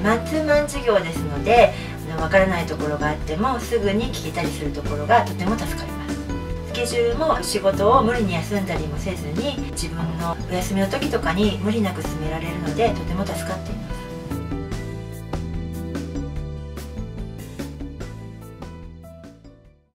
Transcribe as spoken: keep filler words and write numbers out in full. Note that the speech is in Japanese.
ー、マンツーマン授業ですので、わからないところがあってもすぐに聞けたりするところがとても助かります。スケジュールも仕事を無理に休んだりもせずに、自分のお休みの時とかに無理なく進められるのでとても助かっています。